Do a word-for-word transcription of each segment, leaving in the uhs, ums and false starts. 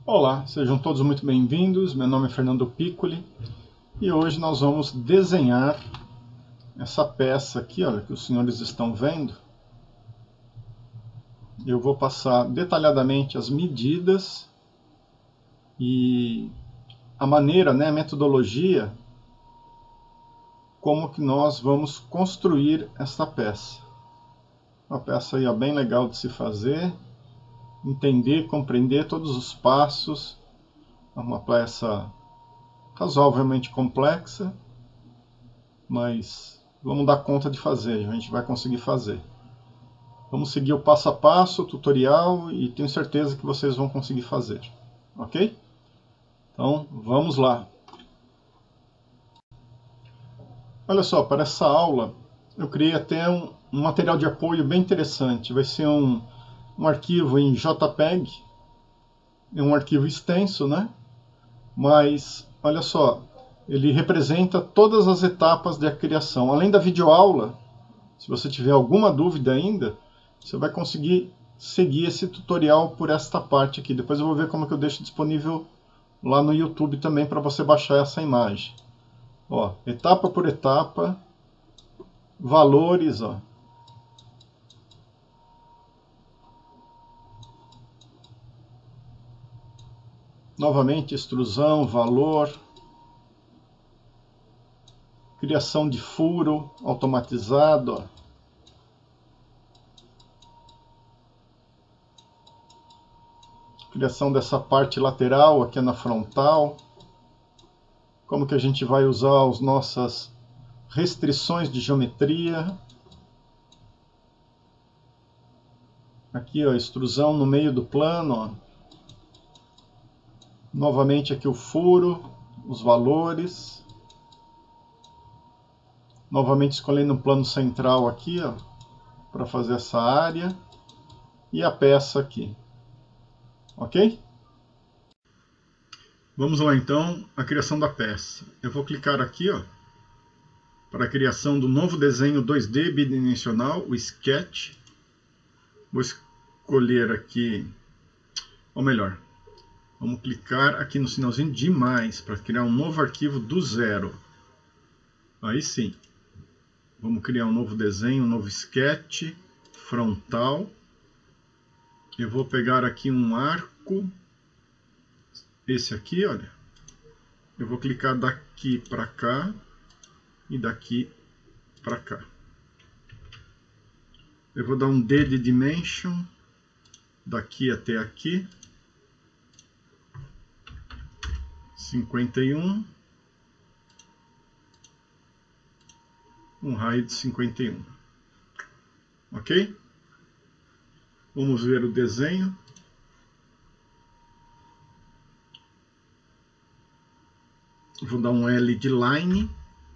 Olá, sejam todos muito bem-vindos. Meu nome é Fernando Piccoli e hoje nós vamos desenhar essa peça aqui, olha, que os senhores estão vendo. Eu vou passar detalhadamente as medidas e a maneira, né, a metodologia, como que nós vamos construir essa peça. Uma peça aí, ó, bem legal de se fazer. Entender, compreender todos os passos. É uma peça razoavelmente complexa, mas vamos dar conta de fazer, a gente vai conseguir fazer. Vamos seguir o passo a passo, o tutorial, e tenho certeza que vocês vão conseguir fazer, ok? Então, vamos lá. Olha só, para essa aula, eu criei até um, um material de apoio bem interessante. Vai ser um, um arquivo em JPEG, é um arquivo extenso, né? Mas, olha só, ele representa todas as etapas da criação. Além da videoaula, se você tiver alguma dúvida ainda, você vai conseguir seguir esse tutorial por esta parte aqui. Depois eu vou ver como que eu deixo disponível lá no YouTube também para você baixar essa imagem. Ó, etapa por etapa, valores, ó. Novamente, extrusão, valor, criação de furo automatizado, ó. Criação dessa parte lateral aqui na frontal, como que a gente vai usar as nossas restrições de geometria. Aqui, ó, extrusão no meio do plano, ó. Novamente aqui o furo, os valores. Novamente escolhendo um plano central aqui, ó, para fazer essa área. E a peça aqui. Ok? Vamos lá então, a criação da peça. Eu vou clicar aqui, ó, para a criação do novo desenho dois D bidimensional, o Sketch. Vou escolher aqui, ou melhor, vamos clicar aqui no sinalzinho de mais para criar um novo arquivo do zero. Aí sim, vamos criar um novo desenho, um novo sketch frontal. Eu vou pegar aqui um arco, esse aqui, olha. Eu vou clicar daqui para cá e daqui para cá. Eu vou dar um D de dimension daqui até aqui. cinquenta e um. Um raio de cinquenta e um. Ok? Vamos ver o desenho. Vou dar um L de line.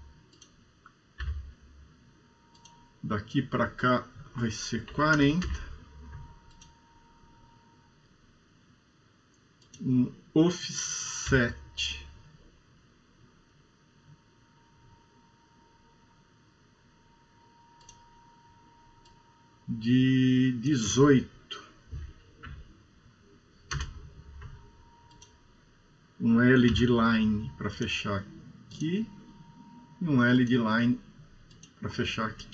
Daqui para cá vai ser quarenta. Um offset de dezoito. Um L de line para fechar aqui e um L de line para fechar aqui.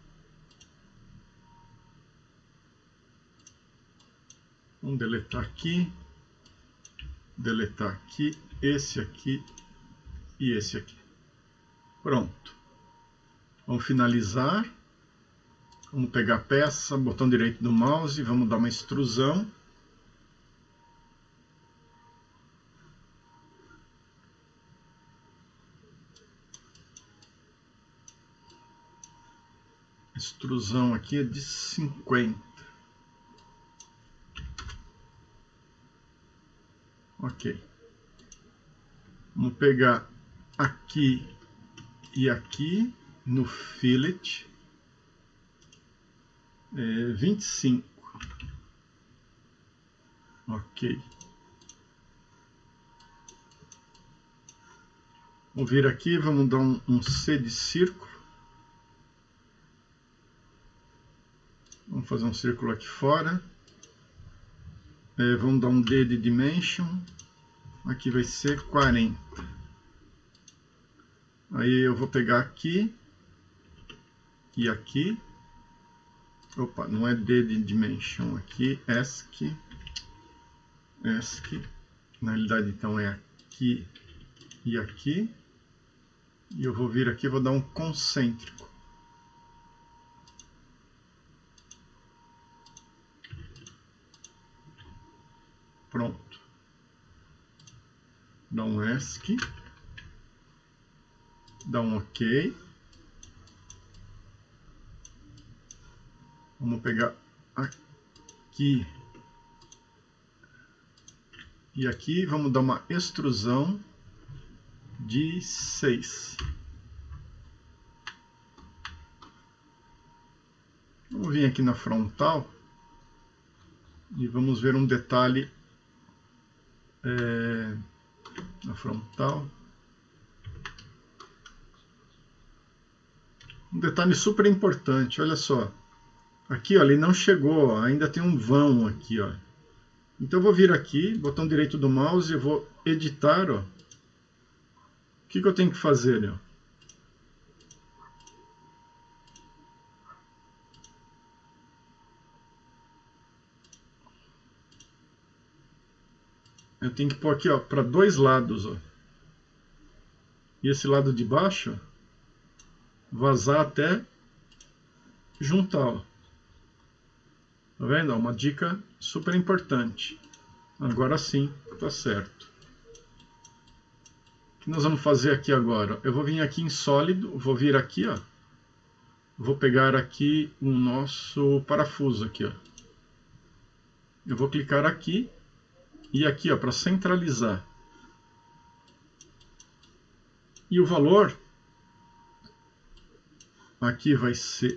Vamos deletar aqui, deletar aqui, esse aqui e esse aqui. Pronto. Vamos finalizar. Vamos pegar a peça, botão direito do mouse, vamos dar uma extrusão. Extrusão aqui é de cinquenta. Ok. Vamos pegar aqui e aqui no fillet. É, vinte e cinco. Ok. Vamos vir aqui, vamos dar um, um C de círculo. Vamos fazer um círculo aqui fora. É, vamos dar um D de Dimension. Aqui vai ser quarenta. Aí eu vou pegar aqui e aqui. Opa, não é D de Dimension aqui. ESC. ESC. Na realidade, então, é aqui e aqui. E eu vou vir aqui e vou dar um concêntrico. Pronto. Dá um ESC. Dá um OK. Vamos pegar aqui e aqui. Vamos dar uma extrusão de seis. Vamos vir aqui na frontal e vamos ver um detalhe é, na frontal. Um detalhe super importante, olha só. Aqui, ó, ele não chegou, ó, ainda tem um vão aqui, ó. Então eu vou vir aqui, botão direito do mouse, eu vou editar, ó. O que, que eu tenho que fazer, ó? Eu tenho que pôr aqui, ó, para dois lados, ó. E esse lado de baixo, vazar até juntar, ó. Tá vendo? Uma dica super importante. Agora sim, tá certo. O que nós vamos fazer aqui agora? Eu vou vir aqui em sólido, vou vir aqui, ó. Vou pegar aqui o nosso parafuso aqui, ó. Eu vou clicar aqui e aqui, ó, para centralizar. E o valor aqui vai ser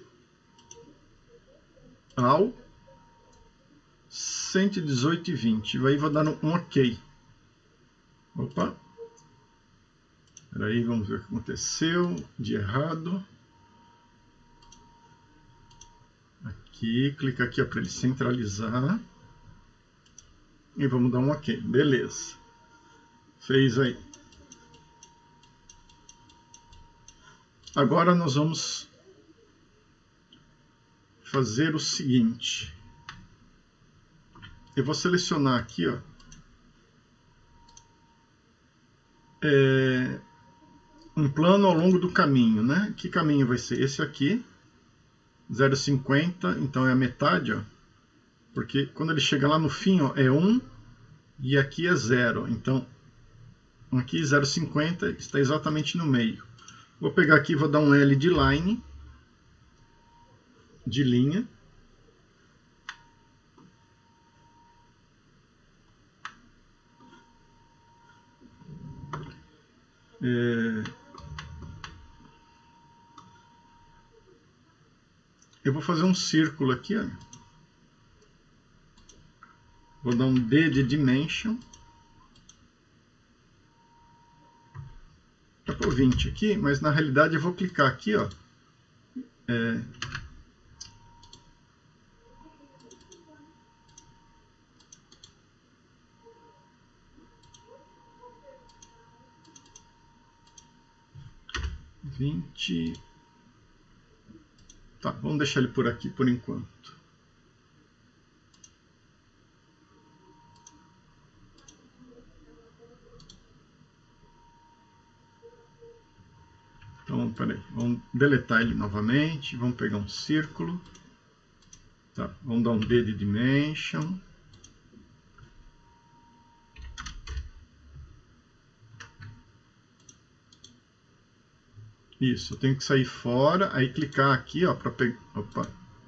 ao cento e dezoito e vinte. Aí vou dar um OK. Opa. Espera aí, vamos ver o que aconteceu de errado. Aqui, clica aqui para ele centralizar. E vamos dar um OK. Beleza. Fez aí. Agora nós vamos fazer o seguinte. Eu vou selecionar aqui, ó, é, um plano ao longo do caminho, né? Que caminho vai ser? Esse aqui, zero vírgula cinquenta, então é a metade, ó, porque quando ele chega lá no fim, ó, é um e aqui é zero, então aqui zero vírgula cinquenta está exatamente no meio. Vou pegar aqui, vou dar um L de line, de linha. É... Eu vou fazer um círculo aqui, ó. Vou dar um D de Dimension. Tá por vinte aqui, mas na realidade eu vou clicar aqui, ó. É... vinte. Tá, vamos deixar ele por aqui por enquanto. Então, peraí, vamos deletar ele novamente, vamos pegar um círculo. Tá, vamos dar um D de Dimension. Isso, eu tenho que sair fora, aí clicar aqui, ó, para pegar. Opa.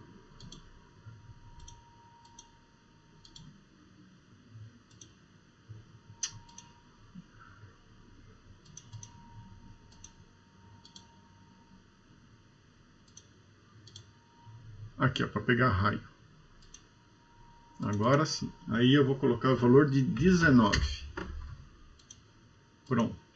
Aqui, ó, para pegar raio. Agora sim. Aí eu vou colocar o valor de dezenove. Pronto.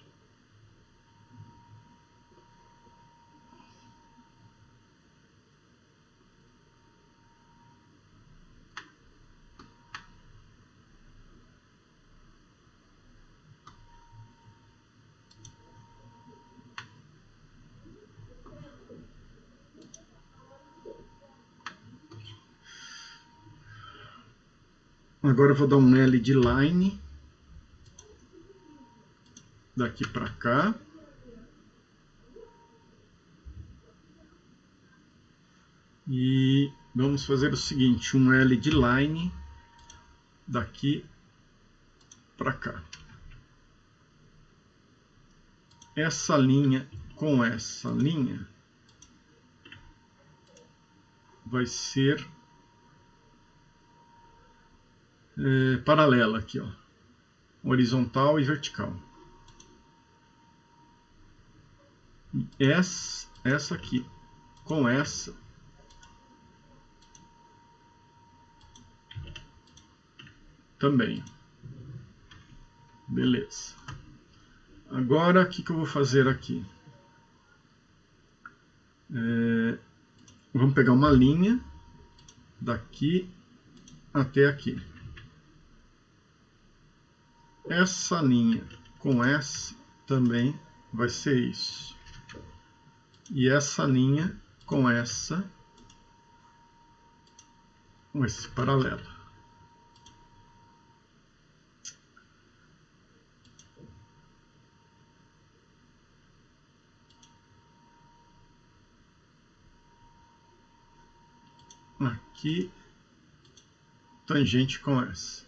Agora eu vou dar um L de line daqui para cá. E vamos fazer o seguinte, um L de line daqui para cá. Essa linha com essa linha vai ser é, paralela aqui, ó, horizontal e vertical. Essa, essa aqui com essa também. Beleza. Agora, o que, que eu vou fazer aqui? É, vamos pegar uma linha daqui até aqui. Essa linha com essa também vai ser isso. E essa linha com essa vai ser paralela. Aqui, tangente com essa.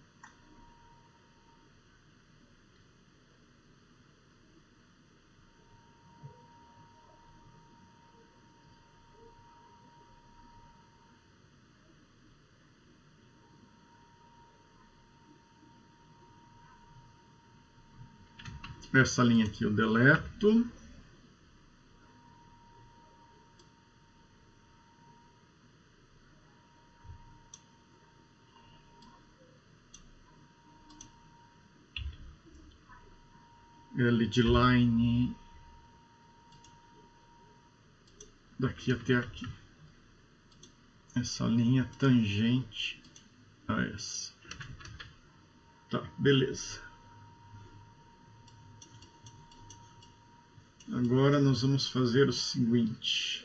Essa linha aqui eu deleto. L de line daqui até aqui. Essa linha tangente a essa. Tá, beleza. Agora nós vamos fazer o seguinte.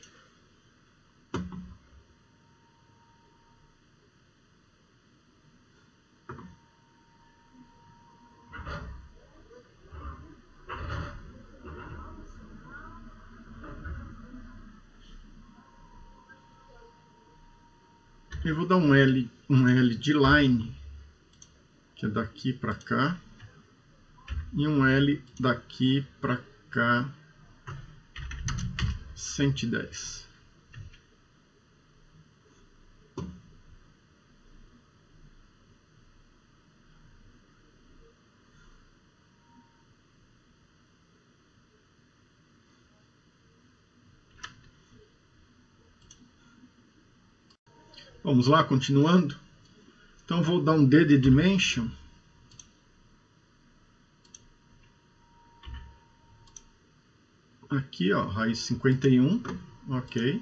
Eu vou dar um L, um L de line, que é daqui para cá, e um L daqui para cá, cento e dez. Vamos lá, continuando. Então vou dar um D de dimension. Aqui, ó, raiz cinquenta e um, ok.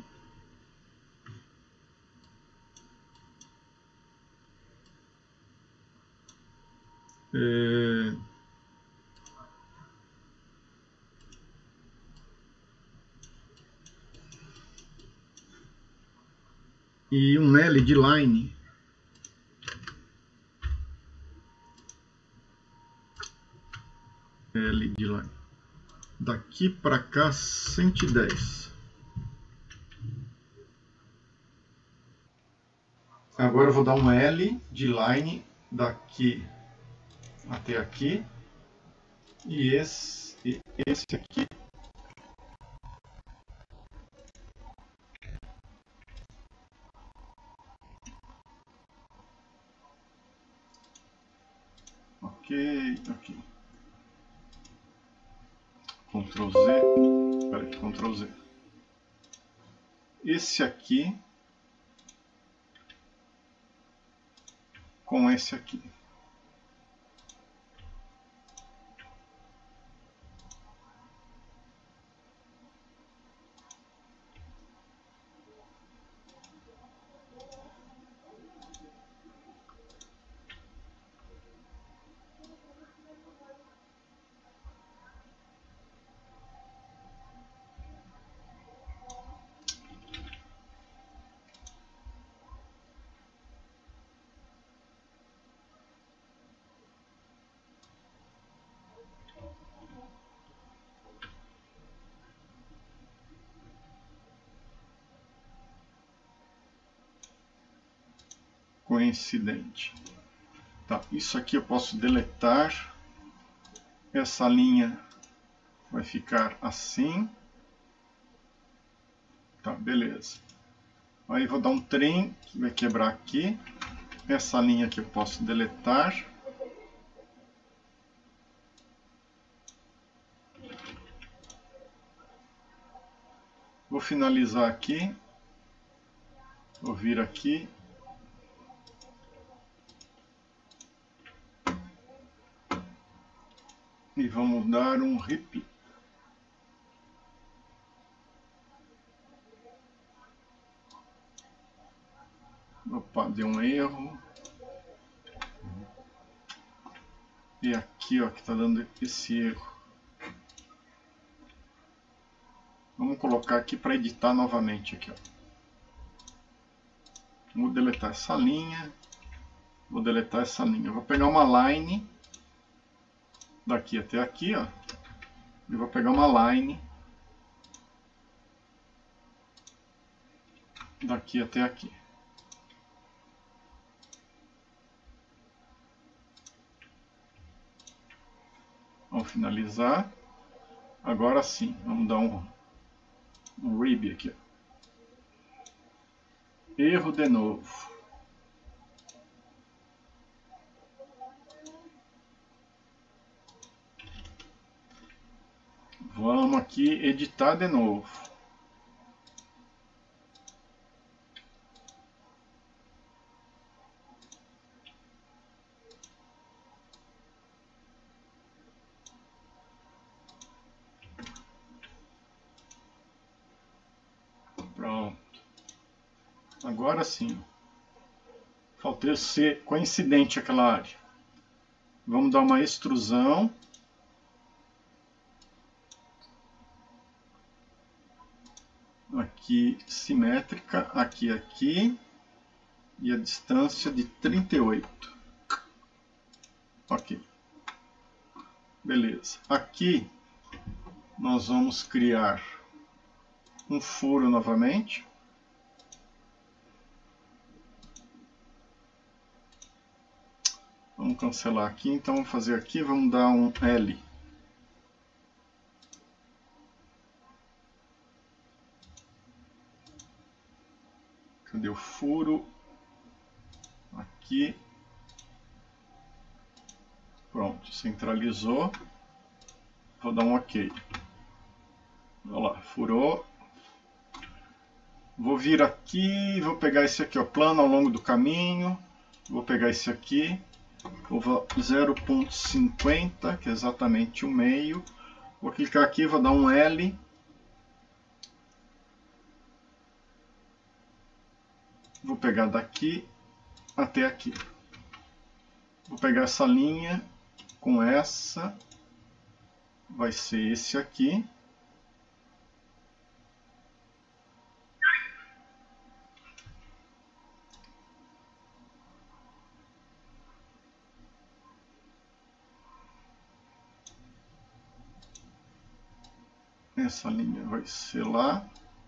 É... E um L de line. L de line. Daqui para cá, cento e dez. Agora eu vou dar um L de line daqui até aqui. E esse, esse aqui. Ok, ok. Ctrl Z. Espera aqui, Ctrl Z. Esse aqui com esse aqui. coincidente. Tá, isso aqui eu posso deletar. Essa linha vai ficar assim. Tá, beleza. Aí vou dar um trem que vai quebrar aqui. Essa linha aqui eu posso deletar. Vou finalizar aqui. Vou vir aqui. E vamos dar um repeat. Opa, deu um erro. E aqui, ó, que está dando esse erro. Vamos colocar aqui para editar novamente aqui, ó. Vou deletar essa linha. Vou deletar essa linha. Eu vou pegar uma line daqui até aqui, ó. E vou pegar uma line daqui até aqui. Vamos finalizar. Agora sim, vamos dar um, um rib aqui. Erro de novo. Vamos aqui editar de novo. Pronto. Agora sim. Faltou ser coincidente aquela área. Vamos dar uma extrusão. Aqui simétrica, aqui, aqui. E a distância de trinta e oito. Ok. Beleza. Aqui nós vamos criar um furo novamente. Vamos cancelar aqui, então vamos fazer aqui, vamos dar um L. Cadê o furo? Aqui. Pronto, centralizou. Vou dar um OK. Olha lá, furou. Vou vir aqui, vou pegar esse aqui, ó, plano ao longo do caminho. Vou pegar esse aqui. Vou zero ponto cinquenta, que é exatamente o meio. Vou clicar aqui, vou dar um L. Vou pegar daqui até aqui. Vou pegar essa linha com essa. Vai ser esse aqui. Essa linha vai ser lá.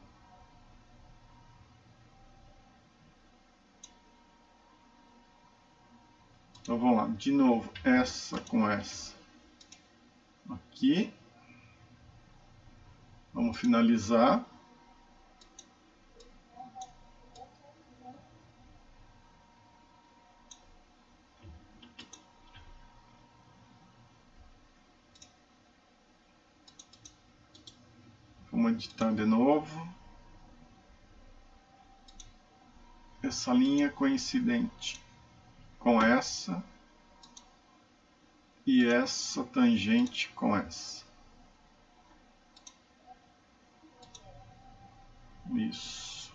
Então vamos lá, de novo, essa com essa. Aqui. Vamos finalizar. Vamos editar de novo. Essa linha coincidente com essa. E essa tangente com essa. Isso.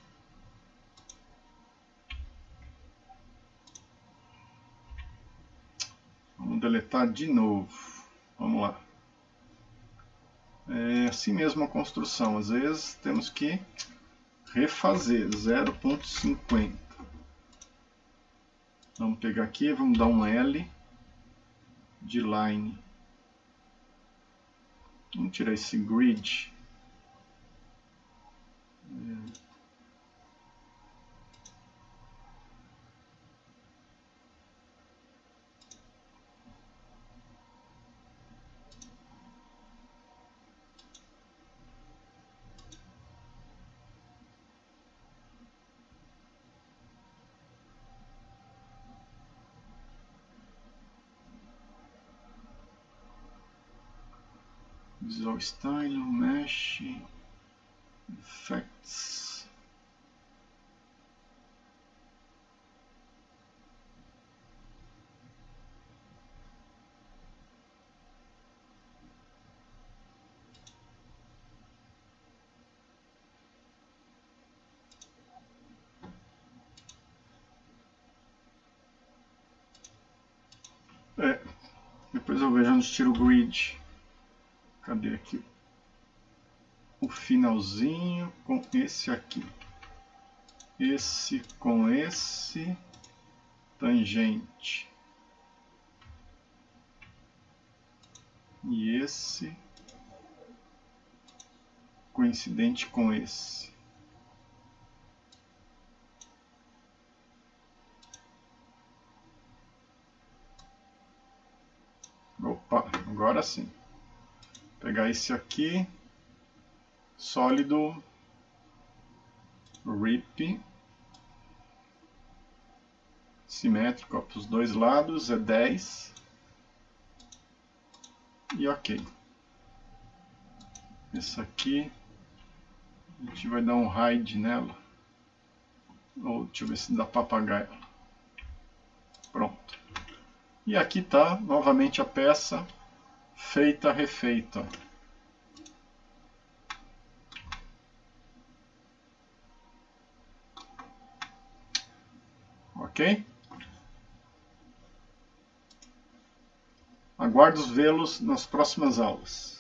Vamos deletar de novo. Vamos lá. É assim mesmo a construção. Às vezes temos que refazer. zero ponto cinquenta. Vamos pegar aqui, vamos dar um L de line. Vamos tirar esse grid. Visual Style, Mesh, Effects. É, depois eu vejo onde tiro o grid. Cadê aqui? O finalzinho com esse aqui. Esse com esse. Tangente. E esse coincidente com esse. Opa, agora sim. Vou pegar esse aqui, sólido, rip, simétrico para os dois lados, é dez. E ok. Essa aqui, a gente vai dar um hide nela. Ou deixa eu ver se dá para apagar ela. Pronto. E aqui está novamente a peça feita, refeita. Ok? Aguardo vê-los nas próximas aulas.